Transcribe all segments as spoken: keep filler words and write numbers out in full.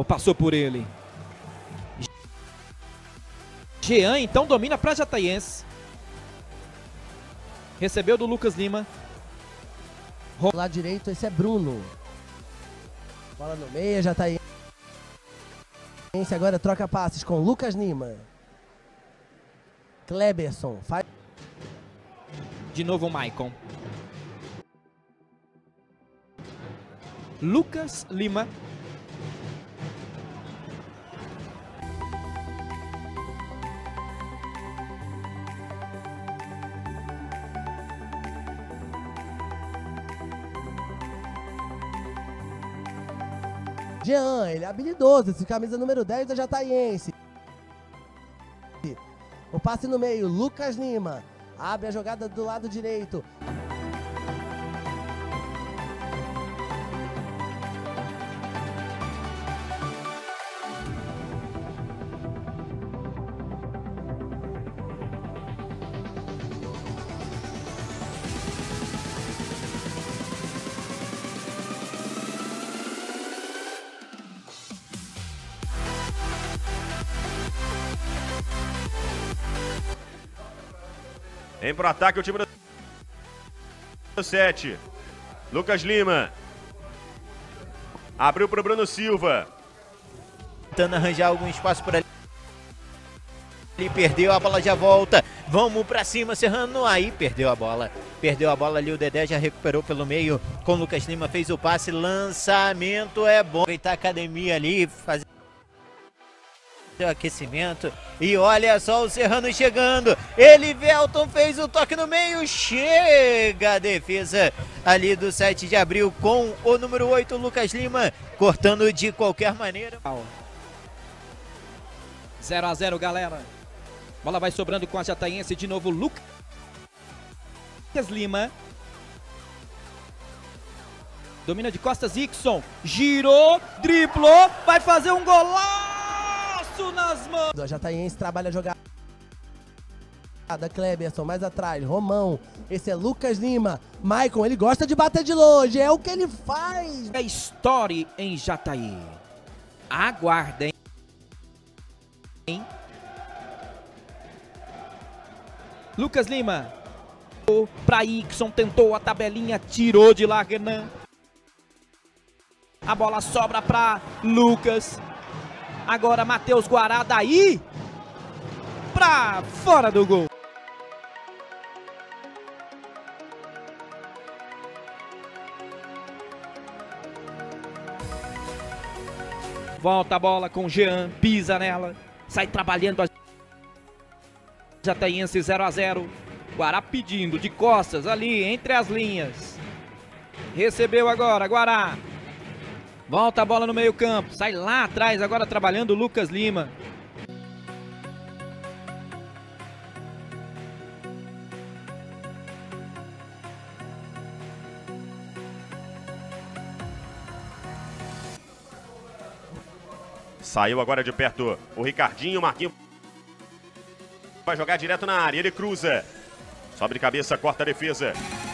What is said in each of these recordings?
passou por ele. Jean então domina para Jataiense. Recebeu do Lucas Lima. Lado direito, esse é Bruno. Bola no meio, Jataiense. Agora troca passes com Lucas Lima. Kleberson faz. De novo o Maicon. Lucas Lima. Jean, ele é habilidoso, esse camisa número dez da Jataiense. O passe no meio, Lucas Lima. Abre a jogada do lado direito. Vem pro ataque o time do sete. Lucas Lima. Abriu pro Bruno Silva. Tentando arranjar algum espaço por ali. Ele perdeu, a bola já volta. Vamos pra cima, Serrano. Aí perdeu a bola. Perdeu a bola ali, o Dedé já recuperou pelo meio. Com o Lucas Lima, fez o passe. Lançamento é bom. Aproveitar a academia ali, fazer o aquecimento. E olha só o Serrano chegando. Elivelton fez o toque no meio. Chega a defesa ali do sete de abril com o número oito, Lucas Lima, cortando de qualquer maneira. zero a zero, galera. Bola vai sobrando com a Jataiense. De novo, Lucas Lima. Domina de costas, Ixon. Girou, driblou. Vai fazer um golaço nas mãos. A Jataiense trabalha a jogada. Kleberson mais atrás, Romão. Esse é Lucas Lima. Maicon, ele gosta de bater de longe. É o que ele faz. É história em Jataí. Aguardem. Lucas Lima. Para Ixon, tentou a tabelinha, tirou de lá, Renan. A bola sobra para Lucas. Agora Matheus Guará, daí pra fora do gol. Volta a bola com Jean, pisa nela, sai trabalhando a Jataiense. Zero a zero. Guará pedindo de costas ali entre as linhas. Recebeu agora, Guará. Volta a bola no meio campo, sai lá atrás, agora trabalhando o Lucas Lima. Saiu agora de perto o Ricardinho, o Marquinhos vai jogar direto na área, ele cruza. Sobe de cabeça, corta a defesa.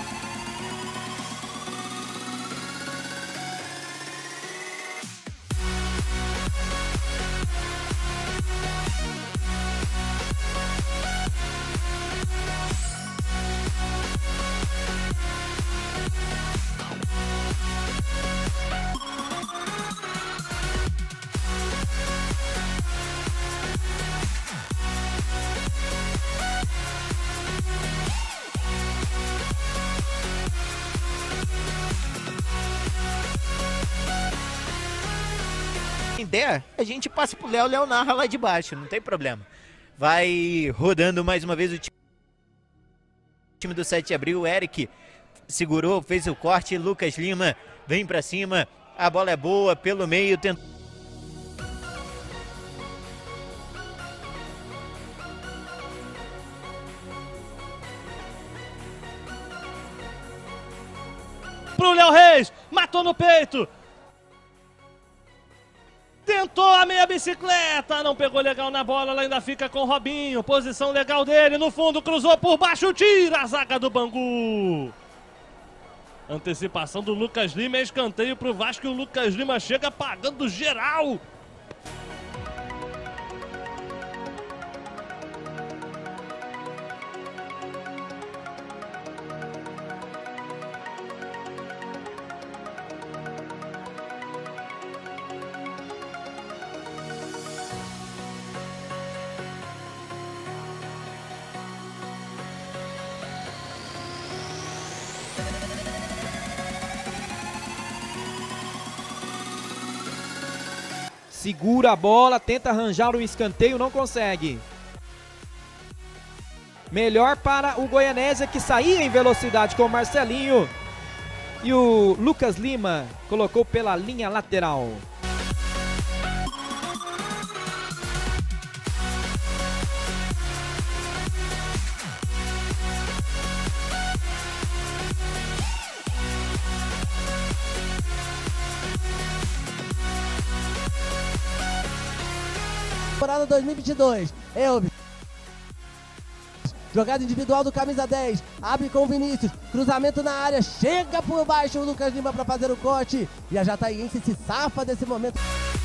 Der, a gente passa pro Léo, Léo narra lá de baixo, não tem problema. Vai rodando mais uma vez o time do sete de abril, o Eric segurou, fez o corte, Lucas Lima vem pra cima, a bola é boa, pelo meio, tentou. Pro Léo Reis, matou no peito. Tentou a meia bicicleta, não pegou legal na bola, ela ainda fica com o Robinho, posição legal dele, no fundo, cruzou por baixo, tira a zaga do Bangu. Antecipação do Lucas Lima, escanteio pro Vasco e o Lucas Lima chega pagando geral. Segura a bola, tenta arranjar um escanteio, não consegue. Melhor para o Goianésia, que saía em velocidade com o Marcelinho. E o Lucas Lima colocou pela linha lateral. Temporada dois mil e vinte e dois. Elvis. Jogada individual do camisa dez. Abre com o Vinícius. Cruzamento na área. Chega por baixo o Lucas Lima para fazer o corte. E a Jataiense se safa desse momento.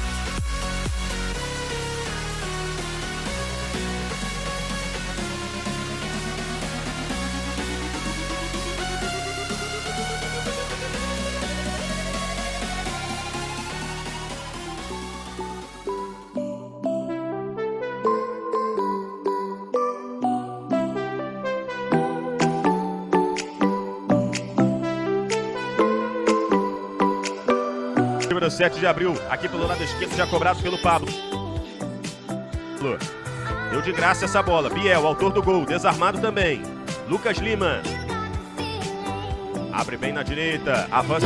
Número sete de abril, aqui pelo lado esquerdo, já cobrado pelo Pablo. Deu de graça essa bola. Biel, autor do gol, desarmado também. Lucas Lima. Abre bem na direita, avança.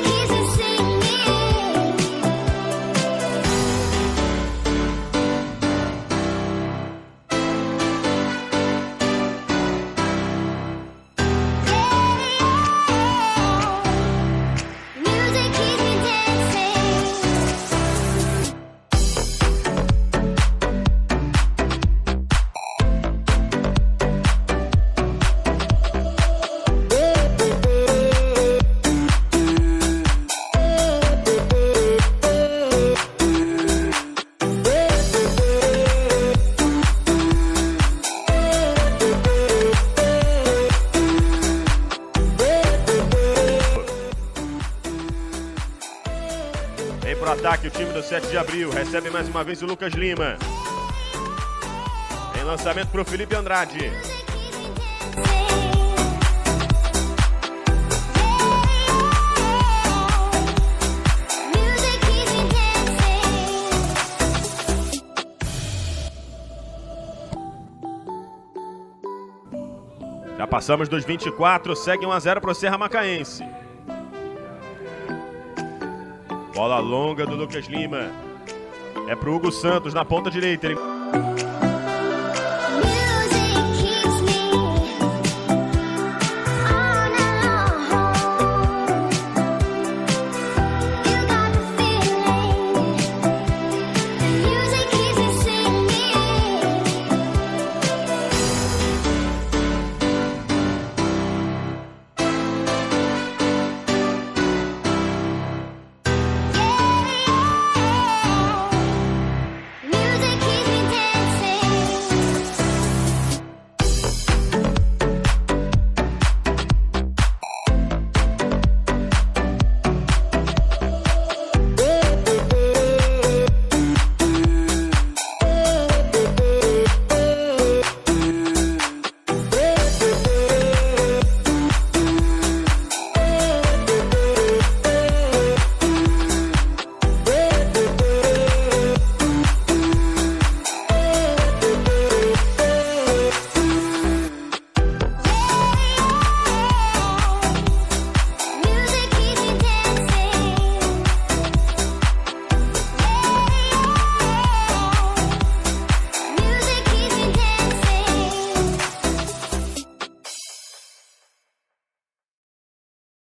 Vem pro ataque o time do sete de abril. Recebe mais uma vez o Lucas Lima. Tem lançamento pro Felipe Andrade. Já passamos dos vinte e quatro, segue um a zero pro Serra Macaense. Bola longa do Lucas Lima. É pro Hugo Santos na ponta direita. Ele...